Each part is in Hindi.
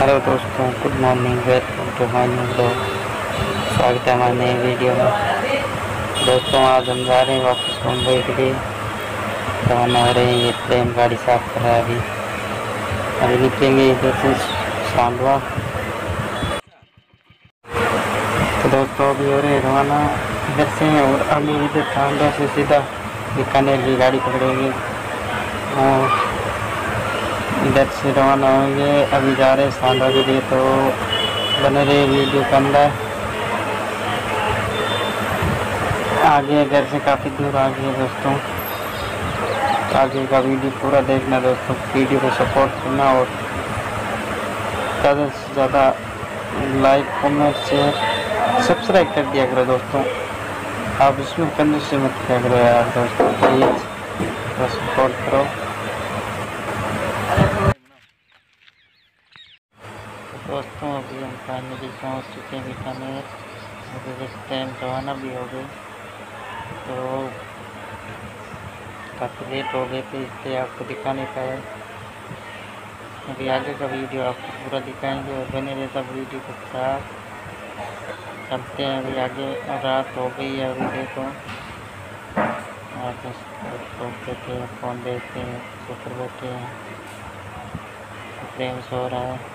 हेलो दोस्तों, good morning, welcome to my new blog. स्वागत है हमारे नए वीडियो में। दोस्तों आज हम जा रहे हैं वापस मुंबई के लिए। रवाना हो रहे हैं। ये ट्रेन गाड़ी साफ कर रहा है। अभी निकलेंगे इधर से सांडवा। तो दोस्तों अभी हो रहे हैं रवाना इधर से, और अभी इधर सांडवा से सीधा बीकानेर की गाड़ी पकड़ेंगे और इधर से रवाना होंगे। अभी जा रहे हैं सांडवा के लिए, तो बने रहे वीडियो के अंदर। आगे घर से काफ़ी दूर आ गए दोस्तों। आगे का वीडियो पूरा देखना दोस्तों, वीडियो को सपोर्ट करना और ज़्यादा से ज़्यादा लाइक, कमेंट, शेयर, सब्सक्राइब कर दिया करो दोस्तों। आप इसमें कंजूस से मत किया करो यार दोस्तों, प्लीज़ तो सपोर्ट करो। दोस्तों अभी हम फाइनली पहुँच चुके हैं बीकानेर। अभी इस टाइम रवाना भी हो गए, तो काफ़ी लेट हो गए थे, इसलिए आपको दिखा नहीं पाया। अभी आगे का वीडियो आपको पूरा दिखाएंगे और बने रहता वीडियो के साथ। चलते हैं अभी आगे। रात हो गई है अभी देखो। आप बैठे हैं, फ़ोन देखते हैं, ऊपर बैठे हैं, प्रेम सो रहा है।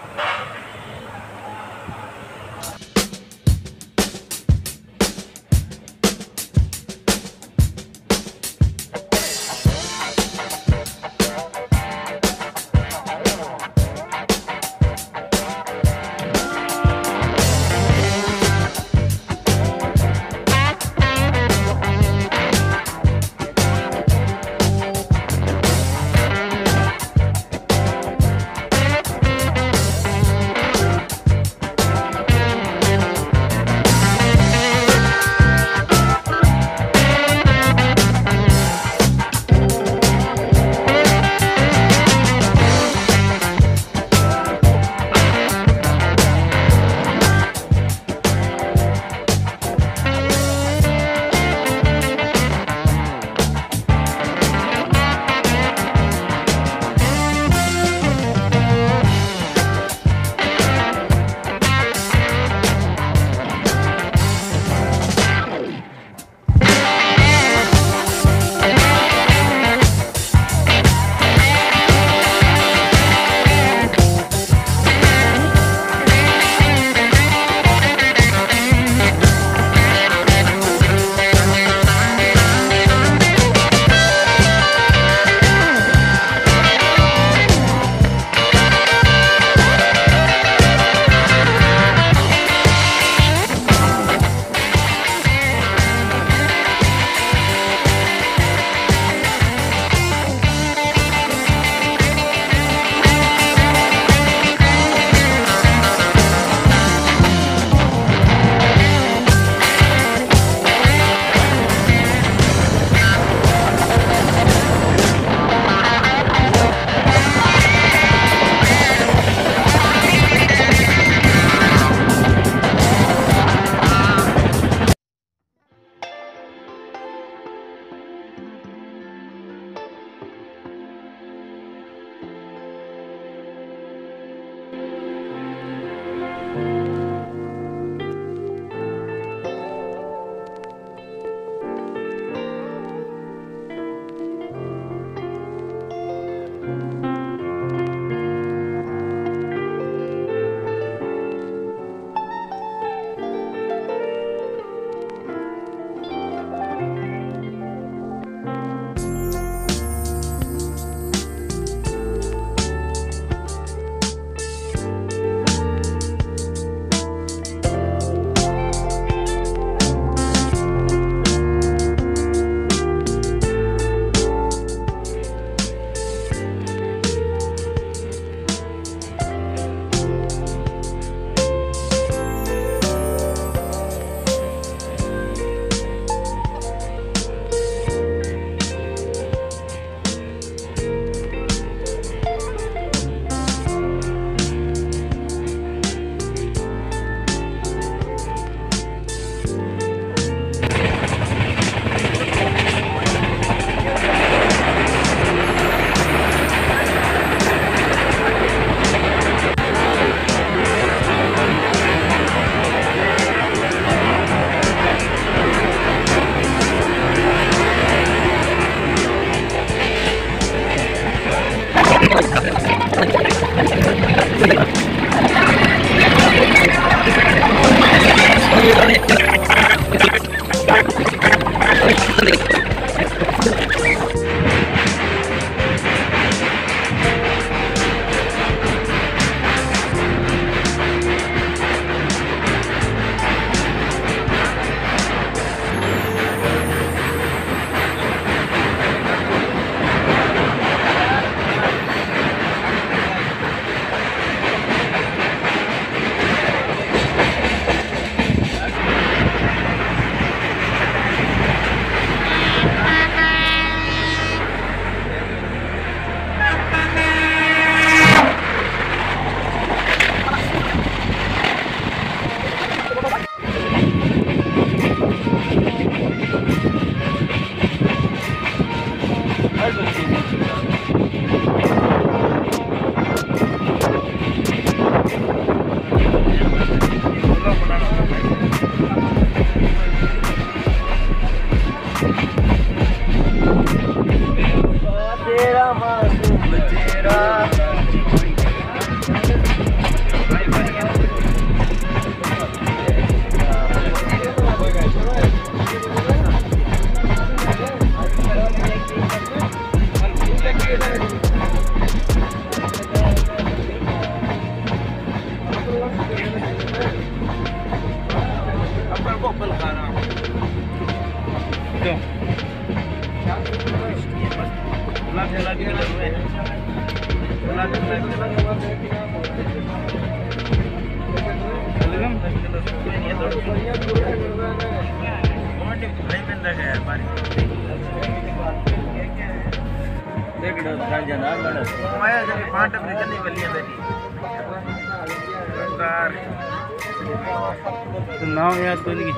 तो नाम याद कर ली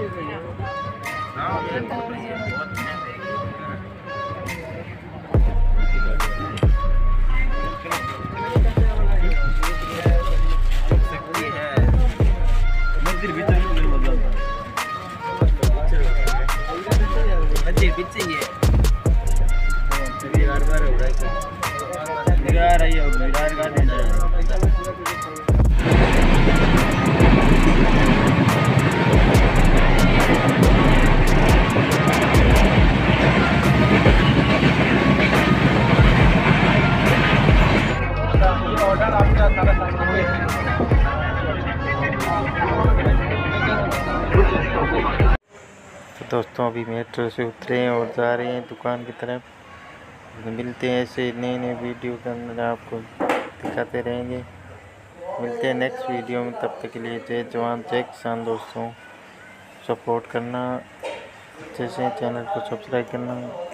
दोस्तों अभी मेट्रो से उतरे हैं और जा रहे हैं दुकान की तरफ। मिलते हैं ऐसे नए नए वीडियो के अंदर, आपको दिखाते रहेंगे। मिलते हैं नेक्स्ट वीडियो में, तब तक के लिए जय जवान जय किसान। दोस्तों सपोर्ट करना, अच्छे से चैनल को सब्सक्राइब करना।